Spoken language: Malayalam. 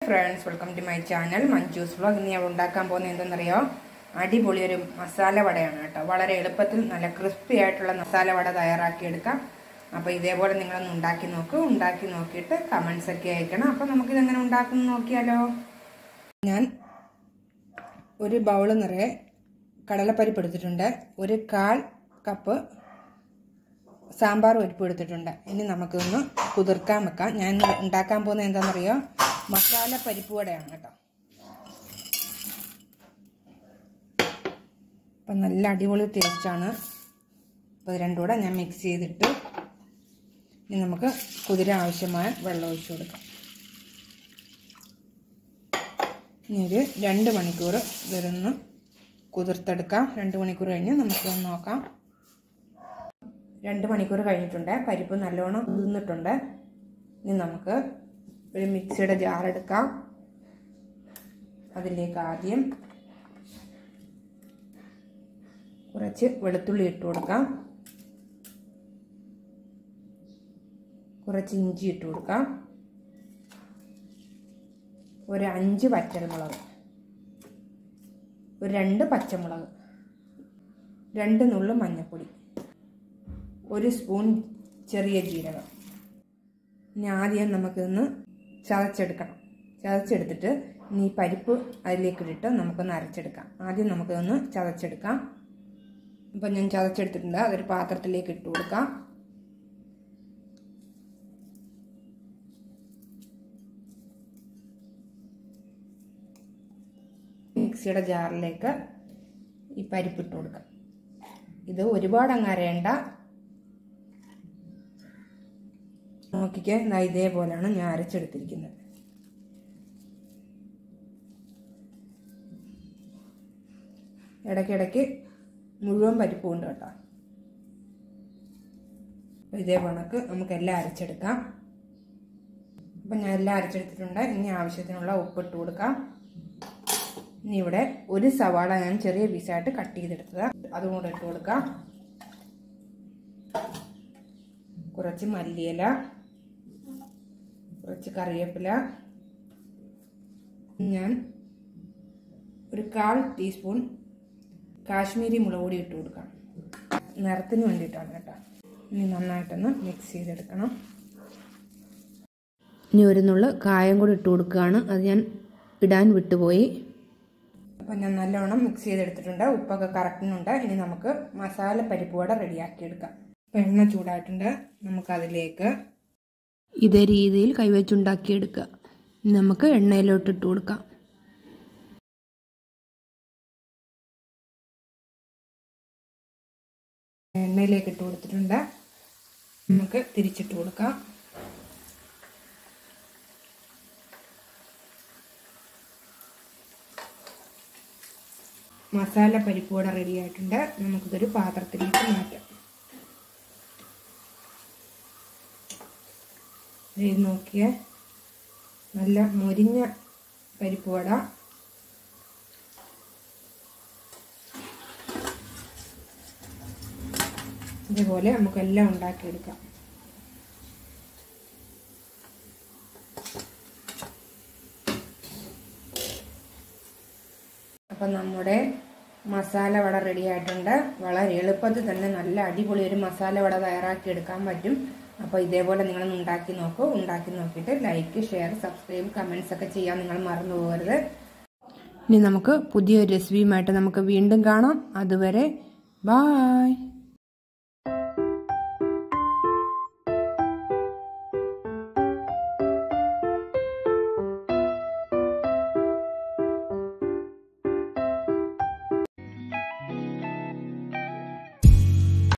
Friends, welcome to my channel Manju's vlog. ഇന്ന് ഞാൻ ഉണ്ടാക്കാൻ പോകുന്നത് എന്തെന്നറിയോ? അടിപൊളി ഒരു മസാല വടയാണ് കേട്ടോ. വളരെ എളുപ്പത്തിൽ നല്ല ക്രിസ്പി ആയിട്ടുള്ള മസാല വട തയ്യാറാക്കി എടുക്കാം. അപ്പോൾ ഇതേപോലെ നിങ്ങൾ ഒന്ന് ഉണ്ടാക്കി നോക്കൂ. ഉണ്ടാക്കി നോക്കിയിട്ട് കമന്റ്സ് ഒക്കെ അയക്കണം. അപ്പോൾ നമുക്ക് ഇത് എങ്ങനെ ഉണ്ടാക്കുന്നു നോക്കിയാലോ. ഞാൻ ഒരു ബൗൾ നിറയെ കടലപ്പരിപ്പ് എടുത്തിട്ടുണ്ട്. ഒരു 1/4 കപ്പ് സാമ്പാർ പരിപ്പ് എടുത്തിട്ടുണ്ട്. ഇനി നമുക്കൊന്ന് കുതിർക്കാൻ വെക്കാം. ഞാൻ ഉണ്ടാക്കാൻ പോകുന്നത് എന്താണെന്നറിയോ? മസാല പരിപ്പ് വടയാണ് കേട്ടോ. അപ്പം നല്ല അടിപൊളി ടേസ്റ്റാണ്. അപ്പോൾ ഇത് രണ്ടും കൂടെ ഞാൻ മിക്സ് ചെയ്തിട്ട് ഇനി നമുക്ക് കുതിരാൻ ആവശ്യമായ വെള്ളം ഒഴിച്ചു കൊടുക്കാം. ഇനി ഒരു 2 മണിക്കൂർ ഇതൊന്ന് കുതിർത്തെടുക്കാം. 2 മണിക്കൂർ കഴിഞ്ഞ് നമുക്കൊന്ന് നോക്കാം. 2 മണിക്കൂർ കഴിഞ്ഞിട്ടുണ്ട്. പരിപ്പ് നല്ലോണം കുതിർന്നിട്ടുണ്ട്. ഇനി നമുക്ക് ഒരു മിക്സിയുടെ ജാർ എടുക്കാം. അതിലേക്ക് ആദ്യം കുറച്ച് വെളുത്തുള്ളി ഇട്ട് കൊടുക്കാം. കുറച്ച് ഇഞ്ചി ഇട്ട് കൊടുക്കാം. ഒരു 5 വറ്റൽമുളക്, ഒരു 2 പച്ചമുളക്, 2 നുള്ളു മഞ്ഞൾപ്പൊടി, 1 സ്പൂൺ ചെറിയ ജീരകം. ഇനി ആദ്യം നമുക്കിതൊന്ന് ചതച്ചെടുക്കണം. ചതച്ചെടുത്തിട്ട് ഇനി പരിപ്പ് അതിലേക്ക് ഇട്ടിട്ട് നമുക്കൊന്ന് അരച്ചെടുക്കാം. ആദ്യം നമുക്കിതൊന്ന് ചതച്ചെടുക്കാം. അപ്പം ഞാൻ ചതച്ചെടുത്തിട്ടുണ്ട്. അതൊരു പാത്രത്തിലേക്ക് ഇട്ട് കൊടുക്കാം. മിക്സിയുടെ ജാറിലേക്ക് ഈ പരിപ്പ് ഇട്ട് കൊടുക്കാം. ഇത് ഒരുപാട് അങ്ങ് അരയണ്ട. നോക്കിക്കേ, ഇതേപോലെയാണ് ഞാൻ അരച്ചെടുത്തിരിക്കുന്നത്. ഇടയ്ക്കിടയ്ക്ക് മുഴുവൻ പരിപ്പും ഉണ്ട് കേട്ടോ. ഇതേ കണക്ക് നമുക്കെല്ലാം അരച്ചെടുക്കാം. അപ്പം ഞാൻ എല്ലാം അരച്ചെടുത്തിട്ടുണ്ട്. ഇനി ആവശ്യത്തിനുള്ള ഉപ്പിട്ട് കൊടുക്കാം. ഇനി ഇവിടെ ഒരു സവാള ഞാൻ ചെറിയ പീസായിട്ട് കട്ട് ചെയ്തെടുത്തത്, അതും കൂടെ ഇട്ട് കൊടുക്കാം. കുറച്ച് മല്ലിയില, കുറച്ച് കറിവേപ്പില, ഞാൻ ഒരു 1/4 ടീസ്പൂൺ കാശ്മീരി മുളക് പൊടി ഇട്ട് കൊടുക്കാം. നിറത്തിന് വേണ്ടിയിട്ടാണ് കേട്ടോ. ഇനി നന്നായിട്ടൊന്ന് മിക്സ് ചെയ്തെടുക്കണം. ഇനി ഒരു നുള്ളു കായം കൂടി ഇട്ട് കൊടുക്കുകയാണ്. അത് ഞാൻ ഇടാൻ വിട്ടുപോയി. അപ്പം ഞാൻ നല്ലോണം മിക്സ് ചെയ്തെടുത്തിട്ടുണ്ട്. ഉപ്പൊക്കെ കറക്റ്റിനുണ്ട്. ഇനി നമുക്ക് മസാല പരിപ്പ് വട റെഡിയാക്കി എടുക്കാം. അപ്പം എണ്ണ ചൂടായിട്ടുണ്ട്. നമുക്കതിലേക്ക് ഇതേ രീതിയിൽ കൈവച്ചുണ്ടാക്കിയെടുക്കുക. നമുക്ക് എണ്ണയിലോട്ട് ഇട്ട് കൊടുക്കാം. എണ്ണയിലേക്ക് ഇട്ട് കൊടുത്തിട്ടുണ്ട്. നമുക്ക് തിരിച്ചിട്ട് കൊടുക്കാം. മസാല പരിപ്പ് വട റെഡി ആയിട്ടുണ്ട്. നമുക്കിതൊരു പാത്രത്തിലേക്ക് മാറ്റാം. ഇത് നോക്കിയേ, നല്ല മൊരിഞ്ഞ പരിപ്പ് വട. ഇതുപോലെ നമുക്കെല്ലാം ഉണ്ടാക്കിയെടുക്കാം. അപ്പം നമ്മുടെ മസാല വട റെഡി ആയിട്ടുണ്ട്. വളരെ എളുപ്പത്തിൽ തന്നെ നല്ല അടിപൊളി ഒരു മസാല വട തയ്യാറാക്കി എടുക്കാൻ പറ്റും. അപ്പോൾ ഇതേപോലെ നിങ്ങളൊന്ന് ഉണ്ടാക്കി നോക്കൂ. ഉണ്ടാക്കി നോക്കിയിട്ട് ലൈക്ക്, ഷെയർ, സബ്സ്ക്രൈബ്, കമൻറ്റ്സ് ഒക്കെ ചെയ്യാൻ നിങ്ങൾ മറന്നു പോകരുത്. ഇനി നമുക്ക് പുതിയൊരു റെസിപ്പിയുമായിട്ട് നമുക്ക് വീണ്ടും കാണാം. അതുവരെ ബായ്.